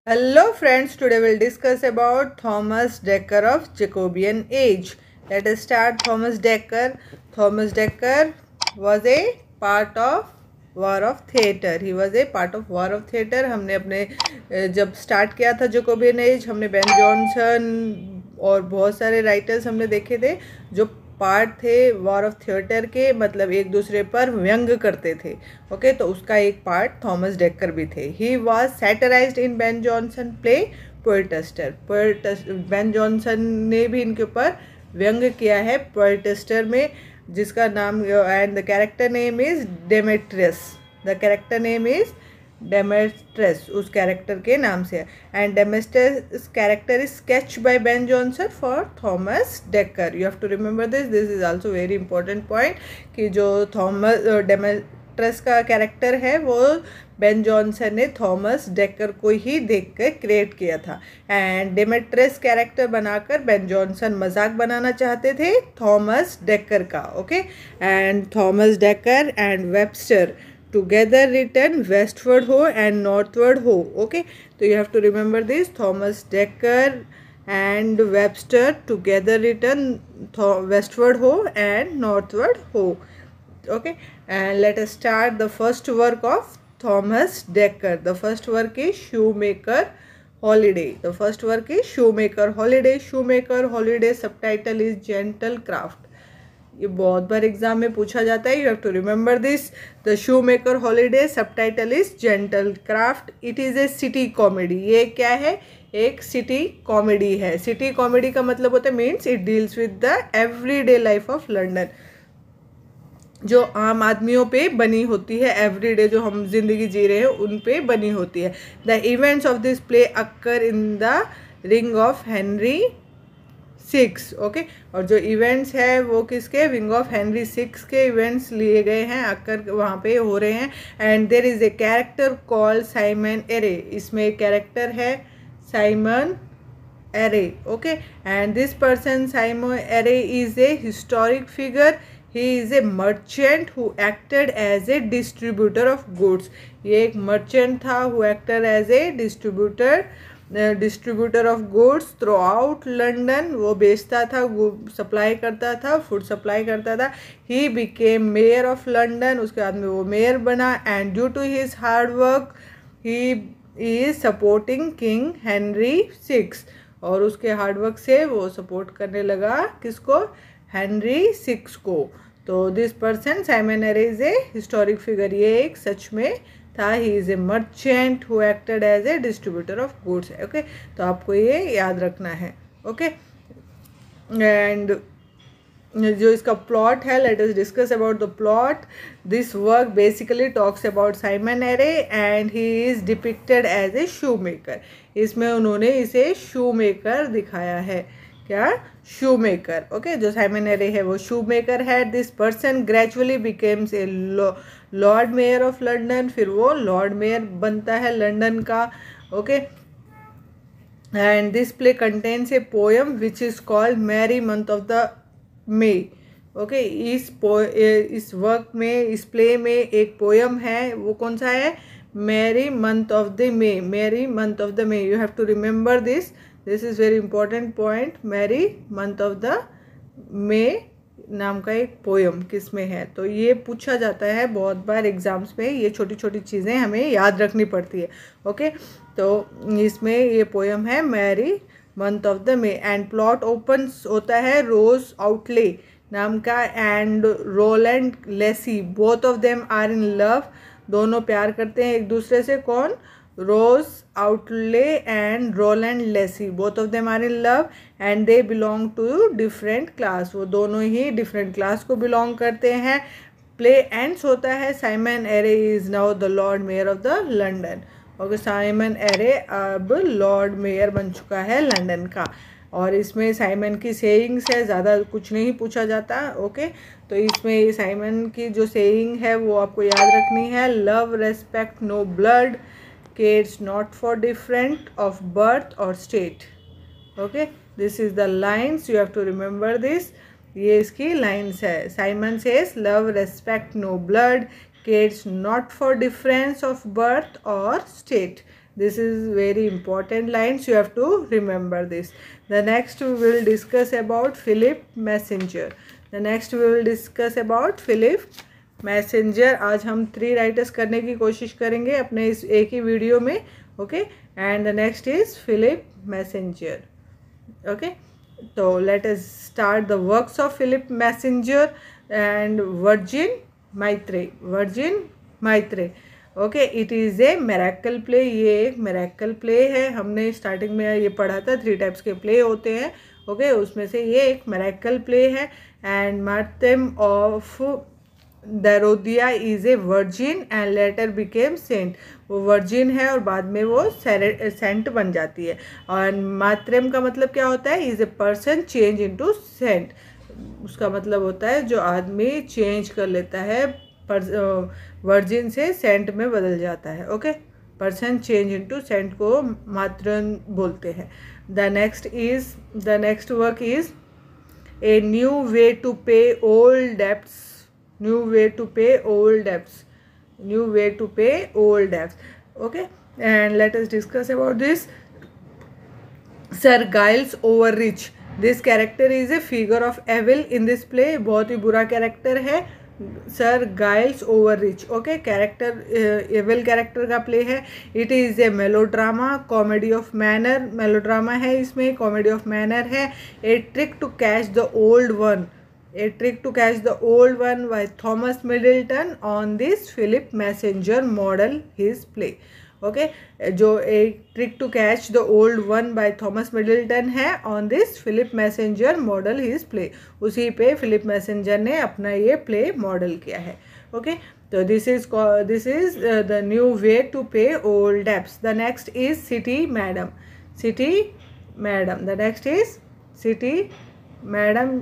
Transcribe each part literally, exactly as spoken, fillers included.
Hello friends, today we'll discuss about Thomas Dekker of Jacobean age. Let us start. Thomas Dekker. Thomas Dekker was a part of War of Theatre. He was a part of War of Theatre. हमने अपने जब start किया था Jacobean age, हमने Ben Jonson और बहुत सारे writers हमने देखे थे जो पार्ट थे वॉर ऑफ थिएटर के, मतलब एक दूसरे पर व्यंग करते थे. ओके okay, तो उसका एक पार्ट थॉमस डेकर भी थे. He was satirized in Ben Jonson play Poetaster. Poetaster Ben Jonson ने भी इनके ऊपर व्यंग किया है पोएटस्टर में, जिसका नाम and the character name is Demetrius. The character name is Demetrius उस कैरेक्टर के नाम से है. And Demetrius character is sketch by Ben Jonson for Thomas Dekker. You have to remember this. This is also very important point कि जो Thomas Demetrius का character है वो बेन जॉनसन ने थॉमस डेकर को ही देखकर क्रिएट किया था. एंड डेमेट्रियस कैरेक्टर बनाकर बेन जॉनसन मजाक बनाना चाहते थे थॉमस डेकर का. Okay and Thomas Dekker and Webster together written westward ho and northward ho. Okay, so you have to remember this. Thomas Dekker and Webster together written westward ho and northward ho. Okay, and let us start the first work of Thomas Dekker. The first work is Shoemaker Holiday. The first work is Shoemaker Holiday. Shoemaker Holiday subtitle is Gentle Craft. ये बहुत बार exam में पूछा जाता है. You have to remember this. The shoemaker holiday subtitle is gentle craft. It is a city comedy. ये क्या है? एक सिटी कॉमेडी है. सिटी कॉमेडी का मतलब होता है means it deals with the everyday life of London, जो आम आदमियों पे बनी होती है. एवरीडे जो हम जिंदगी जी रहे हैं उन पे बनी होती है. The events of this play occur in the ring of Henry six. Okay, और जो इवेंट्स है वो किसके? विंग ऑफ हेनरी सिक्स के इवेंट्स लिए गए हैं, आकर वहाँ पे हो रहे हैं. And there is a character called Simon Eyre. इसमें एक कैरेक्टर है Simon Eyre. Okay, and this person Simon Eyre is a historic figure. He is a merchant who acted as a distributor of goods. ये एक merchant था who acted as a distributor distributor of goods throughout London. वो बेचता था, supply करता था, food supply करता था. He became mayor of London. उसके बाद में वो मेयर बना. And due to his hard work he is supporting King Henry six. और उसके हार्ड वर्क से वो सपोर्ट करने लगा किसको? हेनरी सिक्स को. तो this person Simon Eyre is a historic figure. ये एक सच में था. He is a merchant who acted as a distributor of goods. Okay, तो आपको ये याद रखना है. ओके, एंड जो इसका प्लॉट है, let us discuss about the plot. This work basically talks about Simon Eyre and he is depicted as a shoemaker. इसमें उन्होंने इसे शू मेकर दिखाया है. क्या? Shoemaker. ओके, जो साइमन एरे है वो शू मेकर है. This person gradually becomes a lord mayor of London. फिर वो लॉर्ड मेयर बनता है लंदन का. Okay, and this play contains a poem which is called merry month of the May. Okay, इस पो इस वर्क में, इस प्ले में एक पोएम है. वो कौन सा है? Merry month of the May. Merry month of the May. You have to remember this. This is very important point. Merry month of the May नाम का एक पोएम किस में है? तो ये पूछा जाता है बहुत बार एग्जाम्स में. ये छोटी छोटी चीज़ें हमें याद रखनी पड़ती है. ओके, तो इसमें ये पोएम है merry month of the May. And plot open होता है रोज आउटले नाम का and Rowland Lacy. Both of them are in love. दोनों प्यार करते हैं एक दूसरे से. कौन? Rose Oatley and Rowland Lacy. Both of them are in love and they belong to different class. वो दोनों ही डिफरेंट क्लास को बिलोंग करते हैं. प्ले एंड्स होता है Simon Eyre is now the Lord mayor of the London. Okay, Simon Eyre अब lord mayor बन चुका है लंदन का. और इसमें साइमन की सेइंग्स है, ज़्यादा कुछ नहीं पूछा जाता. ओके, तो इसमें साइमन की जो सेइंग है वो आपको याद रखनी है. Love respect no blood, cares not for different of birth or state. Okay, this is the lines. You have to remember this. ये इसकी lines है. Simon says love respect no blood, cares not for difference of birth or state. This is very important lines. You have to remember this. The next we will discuss about Philip Messenger. The next we will discuss about Philip Messenger. आज हम three writers करने की कोशिश करेंगे अपने इस एक ही वीडियो में. Okay, and the next is Philip Massinger. Okay, तो let us start the works of Philip Massinger and Virgin Martyr. Virgin Martyr. Okay, it is a miracle play. ये एक मिरेकल प्ले है. हमने स्टार्टिंग में ये पढ़ा था थ्री टाइप्स के प्ले होते हैं. ओके okay, उसमें से ये एक मिरेकल प्ले है. And martyrdom of Dorothea is a virgin and later became saint. वो वर्जिन है और बाद में वो सेंट बन जाती है. और मात्रम का मतलब क्या होता है? Is a person change into saint. उसका मतलब होता है जो आदमी चेंज कर लेता है, वर्जिन से सेंट में बदल जाता है. Okay, person change into saint को मात्रम बोलते हैं. The next is the next work is a new way to pay old debts. New way to pay old debts. New way to pay old debts. Okay, and let us discuss about this. Sir Giles Overreach. This character is a figure of evil in this play. बहुत ही बुरा character है Sir Giles Overreach. Okay, character evil character का play है. It is a melodrama, comedy of manner. Melodrama है इसमें, comedy of manner है. A trick to catch the old one. A trick to catch the old one by Thomas Middleton. On this Philip Massinger model his play. Okay, जो एक trick to catch the old one by Thomas Middleton है, on this Philip Massinger model his play. उसी पे Philip messenger ने अपना ये play model किया है. ओके, तो this is this is the new way to pay old debts. The next is City Madam. City Madam. The next is City Madam.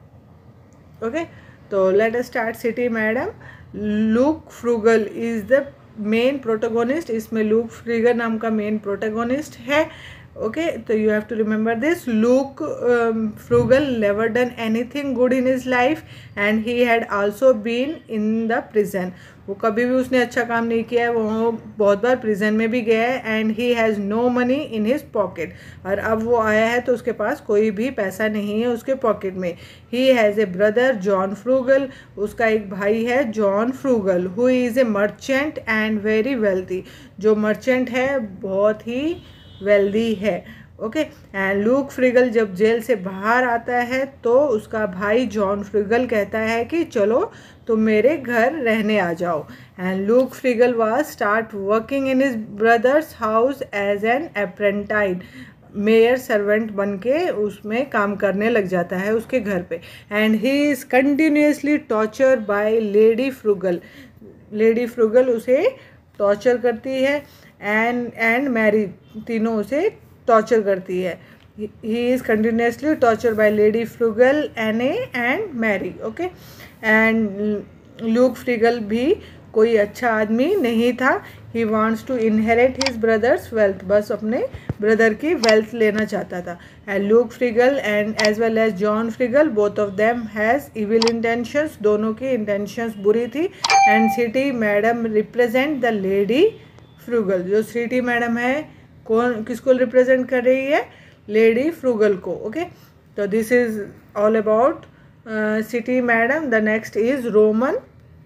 Okay, तो let us start City Madam. Luke Frugal is the main protagonist. इसमें Luke Frugal नाम का main protagonist है. Okay, तो you have to remember this. Luke Frugal never done anything good in his life and he had also been in the prison. वो कभी भी उसने अच्छा काम नहीं किया है. वो बहुत बार प्रिजन में भी गया है. And he has no money in his pocket. और अब वो आया है तो उसके पास कोई भी पैसा नहीं है उसके पॉकेट में. He has a brother John Frugal. उसका एक भाई है John Frugal, who is a merchant and very wealthy. जो मर्चेंट है बहुत ही वेल्दी है. ओके, एंड लूक फ्रीगल जब जेल से बाहर आता है तो उसका भाई जॉन फ्रीगल कहता है कि चलो तुम मेरे घर रहने आ जाओ. And Luke Frugal was start working in his brothers house as an apprentice. मेयर सर्वेंट बन के उसमें काम करने लग जाता है उसके घर पे. And he is continuously torture by Lady Frugal. Lady Frugal उसे टॉर्चर करती है. एंड एंड मैरी, तीनों उसे टॉर्चर करती है. He is continuously torture by Lady Frugal, Anne and Mary. Okay, and Luke Frugal भी कोई अच्छा आदमी नहीं था. He wants to inherit his brothers wealth. बस अपने ब्रदर की वेल्थ लेना चाहता था. And Luke Frugal and as well as John Frugal, both of them has evil intentions. दोनों की इंटेंशंस बुरी थी. And City Madam represent the Lady Frugal. जो सिटी मैडम है कौन किसको रिप्रेजेंट कर रही है? लेडी फ्रूगल को. ओके, तो this is all about City Madam. The next is Roman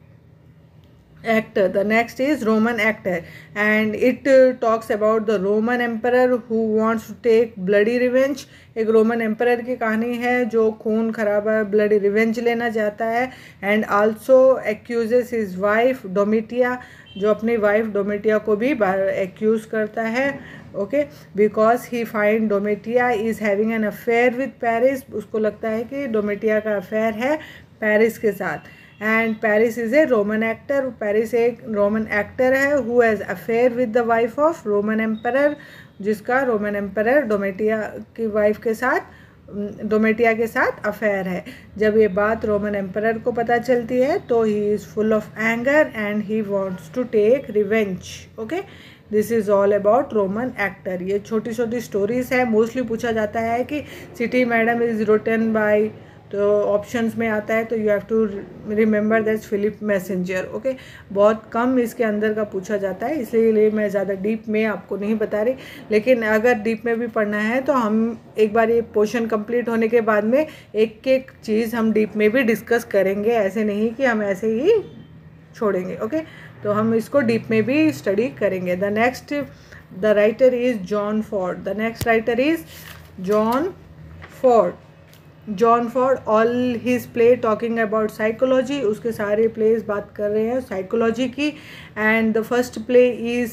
actor. The next is Roman actor, and it uh, talks about the Roman emperor who wants to take bloody revenge. एक Roman emperor की कहानी है जो खून खराबा bloody revenge लेना चाहता है. And also accuses his wife Domitia. जो अपनी वाइफ डोमिटिया को भी एक्यूज करता है. Okay, because he find Domitia is having an affair with Paris. उसको लगता है कि डोमिटिया का अफेयर है पेरिस के साथ. And Paris is a Roman actor. Paris एक रोमन एक्टर है who has affair with the wife of Roman emperor. जिसका रोमन एम्परर डोमिटिया की वाइफ के साथ डोमिटिया के साथ अफेयर है. जब ये बात रोमन एम्परर को पता चलती है तो he is full of anger and he wants to take revenge. Okay, this is all about Roman actor. ये छोटी छोटी स्टोरीज है. मोस्टली पूछा जाता है कि City Madam is written by तो ऑप्शंस में आता है, तो you have to remember that's Philip Massinger. Okay, बहुत कम इसके अंदर का पूछा जाता है, इसलिए मैं ज़्यादा डीप में आपको नहीं बता रही, लेकिन अगर डीप में भी पढ़ना है तो हम एक बार ये पोर्शन कंप्लीट होने के बाद में एक एक चीज़ हम डीप में भी डिस्कस करेंगे, ऐसे नहीं कि हम ऐसे ही छोड़ेंगे। ओके, तो हम इसको डीप में भी स्टडी करेंगे। The next the writer is John Ford. The next writer is John Ford. John Ford, all his play talking about psychology, उसके सारे प्लेस बात कर रहे हैं साइकोलॉजी की। And the first play is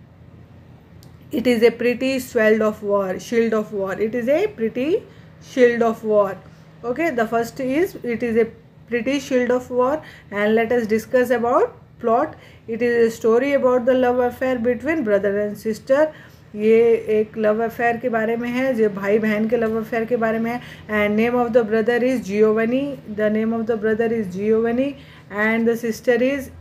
it is a pretty shield of war, shield of war. It is a pretty shield of war. Okay, the first is it is a pretty shield of war. And let us discuss about plot. It is a story about the love affair between brother and sister. ये एक love affair के बारे में है, जो भाई बहन के लव अफेयर के बारे में है। And name of the brother is Giovanni. The name of the brother is Giovanni and the sister is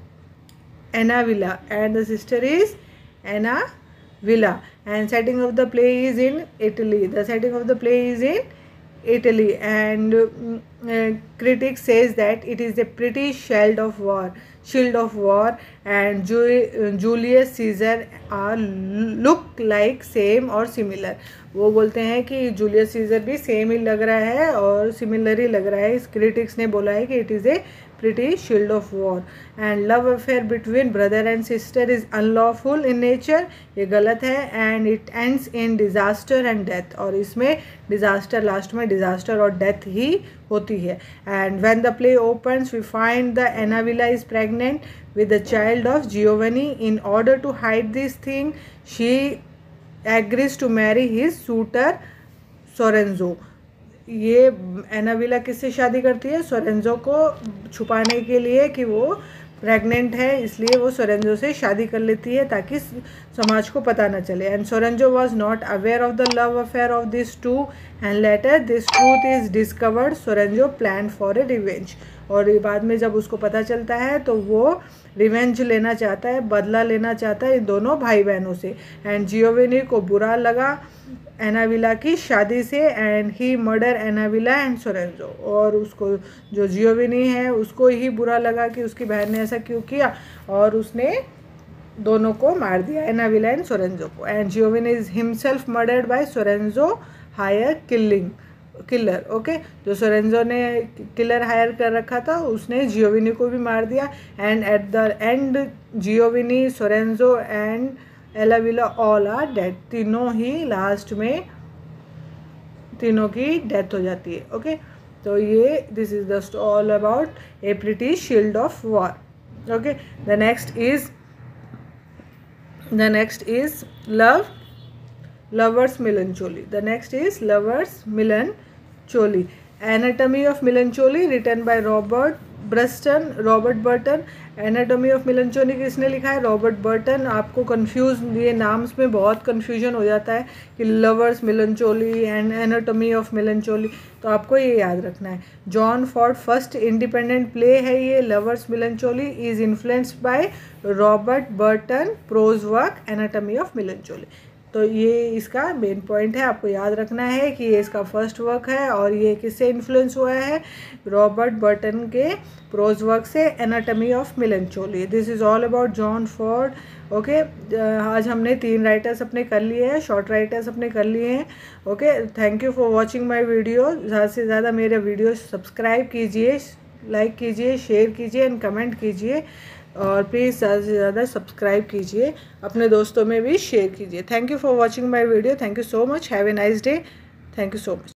Anna Villa. And the sister is Anna Villa. And setting of the play is in Italy. The setting of the play is in Italy, and uh, critics says that it is a pretty shield of war, shield of war, and Ju- Julius Caesar are look like same or similar. वो बोलते हैं कि Julius Caesar भी सेम ही लग रहा है और सिमिलर ही लग रहा है। इस क्रिटिक्स ने बोला है कि it is a pretty shield of war. And love affair between brother and sister is unlawful in nature, ये गलत है। and it ends in disaster and death, और इसमें disaster, लास्ट में disaster और death ही होती है। and when the play opens we find the Anna Villa is pregnant with the child of Giovanni. In order to hide this thing she agrees to marry his suitor Sorenzo. ये एना villa किससे शादी करती है? सोरेंजो को छुपाने के लिए कि वो प्रेग्नेंट है, इसलिए वो सोरेंजो से शादी कर लेती है ताकि समाज को पता न चले। And Soranzo was not aware of the love affair of this two and later this truth is discovered Soranzo plan for a revenge. और ये बाद में जब उसको पता चलता है तो वो रिवेंज लेना चाहता है, बदला लेना चाहता है इन दोनों भाई बहनों से। एंड जियोवेनी को बुरा लगा एना विला की शादी से and he murder Anna Villa and Soranzo. और उसको जो जियोवेनी है उसको ही बुरा लगा कि उसकी बहन ने ऐसा क्यों किया और उसने दोनों को मार दिया, एना विला एंड सोरेंजो को। And Giovanni is himself murdered by Soranzo hire killing killer. Okay, जो सोरेंजो ने किलर हायर कर रखा था उसने जियोवेनी को भी मार दिया। And at the end Giovanni, Soranzo and Ella Villa all are dead. तीनों ही लास्ट में तीनों की डेथ हो जाती है। ओके, तो ये this is just all about a pretty shield of war. Okay, the next is the next is love lovers melancholy. The next is lovers melancholy. Anatomy of melancholy written by Robert Burton. Robert Burton. Anatomy of melancholy किसने लिखा है? Robert Burton. आपको confuse, ये नाम्स में बहुत confusion हो जाता है कि lovers melancholy and anatomy of melancholy, तो आपको ये याद रखना है। John Ford first independent play है ये lovers melancholy, is influenced by Robert Burton prose work anatomy of melancholy। तो ये इसका मेन पॉइंट है, आपको याद रखना है कि ये इसका फर्स्ट वर्क है और ये किससे इन्फ्लुएंस हुआ है? रॉबर्ट बर्टन के प्रोज वर्क से, anatomy of melancholy। This is all about John Ford. Okay, आज हमने तीन राइटर्स अपने कर लिए हैं, शॉर्ट राइटर्स अपने कर लिए हैं। Okay, thank you for watching my video. ज़्यादा से ज़्यादा मेरे वीडियो सब्सक्राइब कीजिए, लाइक कीजिए, शेयर कीजिए एंड कमेंट कीजिए, और प्लीज़ ज़्यादा से ज़्यादा सब्सक्राइब कीजिए, अपने दोस्तों में भी शेयर कीजिए। Thank you for watching my video. Thank you so much. Have a nice day. Thank you so much.